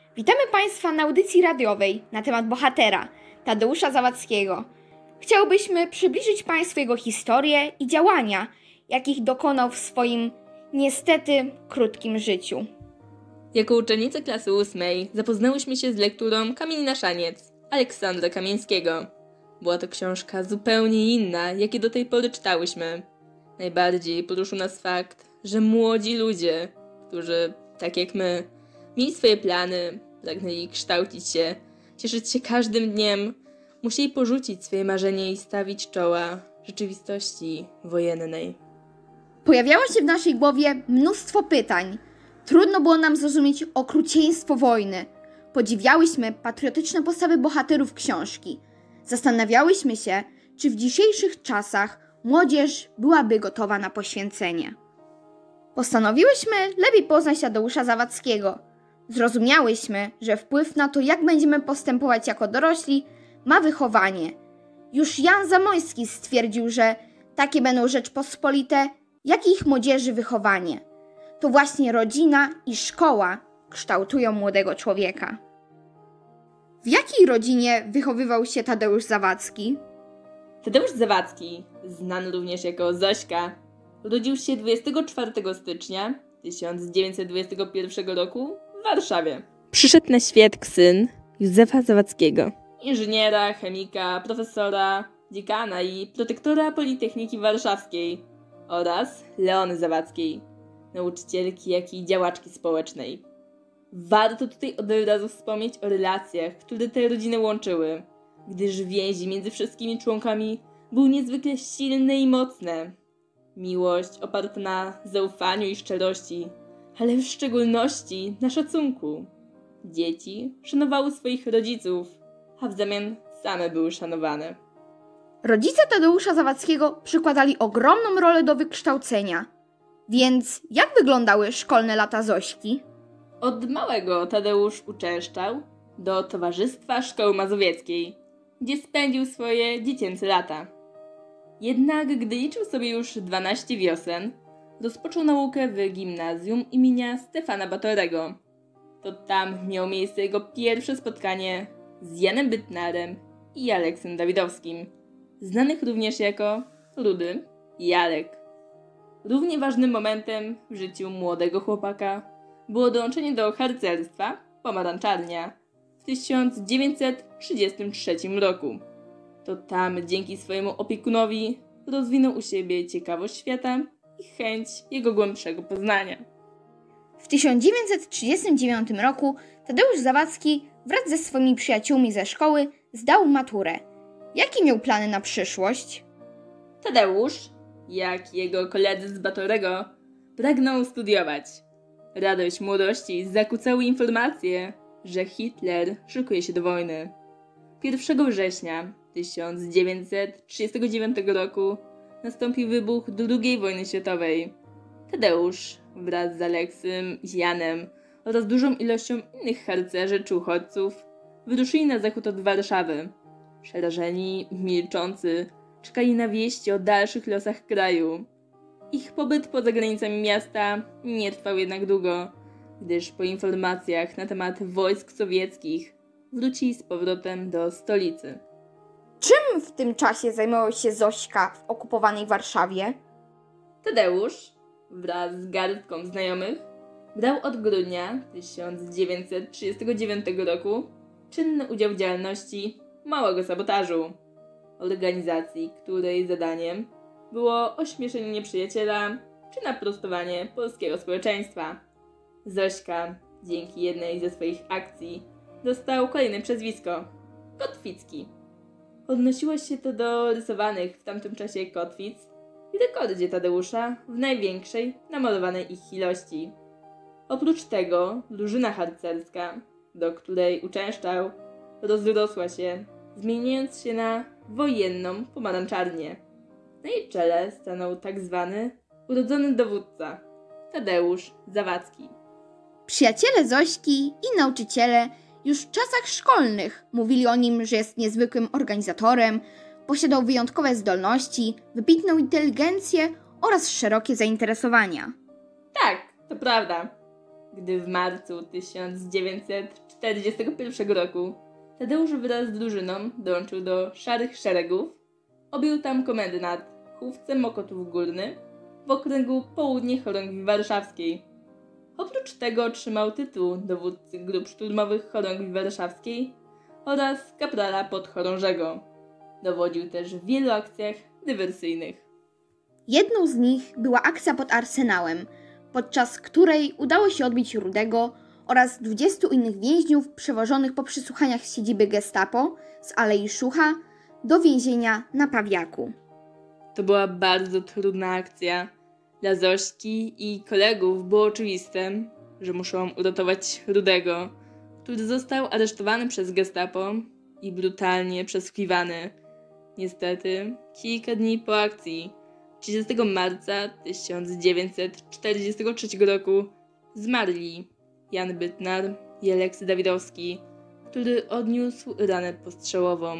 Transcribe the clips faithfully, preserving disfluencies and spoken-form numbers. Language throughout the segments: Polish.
Witamy Państwa na audycji radiowej na temat bohatera Tadeusza Zawadzkiego. Chciałbyśmy przybliżyć Państwu jego historię i działania, jakich dokonał w swoim niestety krótkim życiu. Jako uczennice klasy ósmej zapoznałyśmy się z lekturą Kamień na szaniec Aleksandra Kamińskiego. Była to książka zupełnie inna, jakie do tej pory czytałyśmy. Najbardziej poruszył nas fakt, że młodzi ludzie, którzy, tak jak my, mieli swoje plany, pragnęli kształcić się, cieszyć się każdym dniem, musieli porzucić swoje marzenie i stawić czoła rzeczywistości wojennej. Pojawiało się w naszej głowie mnóstwo pytań. Trudno było nam zrozumieć okrucieństwo wojny. Podziwiałyśmy patriotyczne postawy bohaterów książki. Zastanawiałyśmy się, czy w dzisiejszych czasach młodzież byłaby gotowa na poświęcenie. Postanowiłyśmy lepiej poznać Tadeusza Zawadzkiego. Zrozumiałyśmy, że wpływ na to, jak będziemy postępować jako dorośli, ma wychowanie. Już Jan Zamoyski stwierdził, że takie będą Rzeczpospolite, jak i ich młodzieży wychowanie. To właśnie rodzina i szkoła kształtują młodego człowieka. W jakiej rodzinie wychowywał się Tadeusz Zawadzki? Tadeusz Zawadzki, znany również jako Zośka, urodził się dwudziestego czwartego stycznia tysiąc dziewięćset dwudziestego pierwszego roku w Warszawie. Przyszedł na świat syn Józefa Zawadzkiego, inżyniera, chemika, profesora, dziekana i protektora Politechniki Warszawskiej oraz Leony Zawadzkiej, nauczycielki, jak i działaczki społecznej. Warto tutaj od razu wspomnieć o relacjach, które te rodziny łączyły, gdyż więzi między wszystkimi członkami były niezwykle silne i mocne. Miłość oparta na zaufaniu i szczerości, ale w szczególności na szacunku. Dzieci szanowały swoich rodziców, a w zamian same były szanowane. Rodzice Tadeusza Zawadzkiego przykładali ogromną rolę do wykształcenia. Więc jak wyglądały szkolne lata Zośki? Od małego Tadeusz uczęszczał do Towarzystwa Szkoły Mazowieckiej, gdzie spędził swoje dziecięce lata. Jednak gdy liczył sobie już dwanaście wiosen, rozpoczął naukę w gimnazjum imienia Stefana Batorego. To tam miało miejsce jego pierwsze spotkanie z Janem Bytnarem i Aleksem Dawidowskim, znanych również jako Rudy i Alek. Równie ważnym momentem w życiu młodego chłopaka było dołączenie do harcerstwa Pomarańczarnia w tysiąc dziewięćset trzydziestym trzecim roku. To tam dzięki swojemu opiekunowi rozwinął u siebie ciekawość świata i chęć jego głębszego poznania. W tysiąc dziewięćset trzydziestym dziewiątym roku Tadeusz Zawadzki wraz ze swoimi przyjaciółmi ze szkoły zdał maturę. Jakie miał plany na przyszłość? Tadeusz, jak jego koledzy z Batorego, pragnął studiować. Radość młodości zakłócały informacje, że Hitler szykuje się do wojny. pierwszego września tysiąc dziewięćset trzydziestego dziewiątego roku nastąpił wybuch drugiej wojny światowej. Tadeusz wraz z Aleksym, Janem oraz dużą ilością innych harcerzy czy uchodźców wyruszyli na zachód od Warszawy. Przerażeni, milczący, czekali na wieści o dalszych losach kraju. Ich pobyt poza granicami miasta nie trwał jednak długo, gdyż po informacjach na temat wojsk sowieckich wrócili z powrotem do stolicy. Czym w tym czasie zajmował się Zośka w okupowanej Warszawie? Tadeusz wraz z garstką znajomych brał od grudnia tysiąc dziewięćset trzydziestego dziewiątego roku czynny udział w działalności Małego Sabotażu, organizacji, której zadaniem było ośmieszenie nieprzyjaciela czy naprostowanie polskiego społeczeństwa. Zośka dzięki jednej ze swoich akcji dostał kolejne przezwisko – Kotwicki. Odnosiło się to do rysowanych w tamtym czasie kotwic i rekordzie Tadeusza w największej namalowanej ich ilości. Oprócz tego drużyna harcerska, do której uczęszczał, rozrosła się, zmieniając się na wojenną Pomarańczarnię. Na jej czele stanął tak zwany urodzony dowódca Tadeusz Zawadzki. Przyjaciele Zośki i nauczyciele już w czasach szkolnych mówili o nim, że jest niezwykłym organizatorem, posiadał wyjątkowe zdolności, wybitną inteligencję oraz szerokie zainteresowania. Tak, to prawda. gdy w marcu tysiąc dziewięćset czterdziestego pierwszego roku Tadeusz wraz z drużyną dołączył do Szarych Szeregów, objął tam komendę nad Chówcem Mokotów Górny w okręgu Południe Chorągwi Warszawskiej. Oprócz tego otrzymał tytuł dowódcy grup szturmowych Chorągwi Warszawskiej oraz kaprala podchorążego. Dowodził też w wielu akcjach dywersyjnych. Jedną z nich była akcja pod Arsenałem, podczas której udało się odbić Rudego oraz dwudziestu innych więźniów przewożonych po przesłuchaniach z siedziby Gestapo z Alei Szucha do więzienia na Pawiaku. To była bardzo trudna akcja. Dla Zośki i kolegów było oczywiste, że muszą uratować Rudego, który został aresztowany przez Gestapo i brutalnie przesłuchiwany. Niestety, kilka dni po akcji, trzydziestego marca tysiąc dziewięćset czterdziestego trzeciego roku, zmarli Jan Bytnar i Aleksy Dawidowski, który odniósł ranę postrzałową.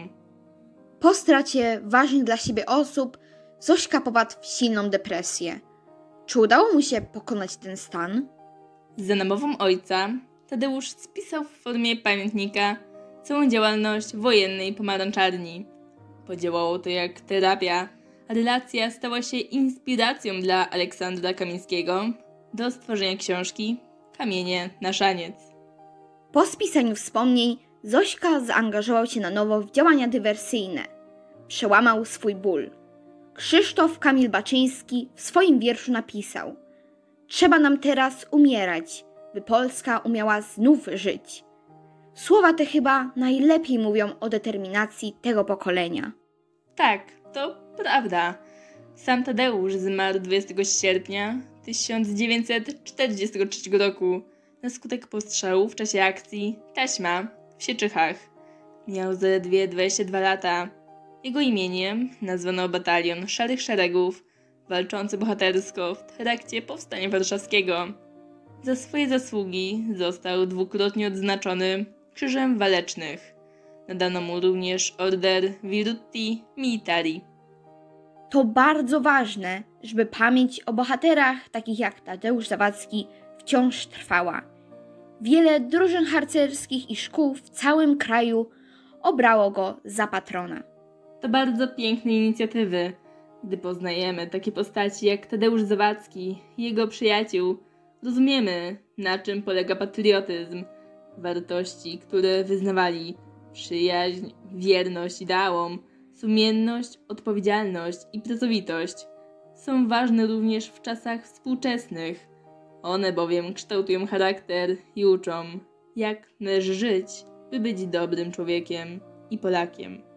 Po stracie ważnych dla siebie osób Zośka popadł w silną depresję. Czy udało mu się pokonać ten stan? Za namową ojca Tadeusz spisał w formie pamiętnika całą działalność wojennej pomarańczarni. Podziałało to jak terapia, a relacja stała się inspiracją dla Aleksandra Kamińskiego do stworzenia książki Kamienie na szaniec. Po spisaniu wspomnień Zośka zaangażował się na nowo w działania dywersyjne. Przełamał swój ból. Krzysztof Kamil Baczyński w swoim wierszu napisał: „Trzeba nam teraz umierać, by Polska umiała znów żyć”. Słowa te chyba najlepiej mówią o determinacji tego pokolenia. Tak, to prawda. Sam Tadeusz zmarł dwudziestego sierpnia tysiąc dziewięćset czterdziestego trzeciego roku na skutek postrzału w czasie akcji Taśma w Sieczychach. Miał zaledwie dwadzieścia dwa lata. Jego imieniem nazwano batalion Szarych Szeregów, walczący bohatersko w trakcie Powstania Warszawskiego. Za swoje zasługi został dwukrotnie odznaczony Krzyżem Walecznych. Nadano mu również order Virtuti Militari. To bardzo ważne, żeby pamięć o bohaterach takich jak Tadeusz Zawadzki wciąż trwała. Wiele drużyn harcerskich i szkół w całym kraju obrało go za patrona. To bardzo piękne inicjatywy. Gdy poznajemy takie postaci jak Tadeusz Zawadzki i jego przyjaciół, rozumiemy, na czym polega patriotyzm. Wartości, które wyznawali: przyjaźń, wierność ideałom, sumienność, odpowiedzialność i pracowitość, są ważne również w czasach współczesnych. One bowiem kształtują charakter i uczą, jak należy żyć, by być dobrym człowiekiem i Polakiem.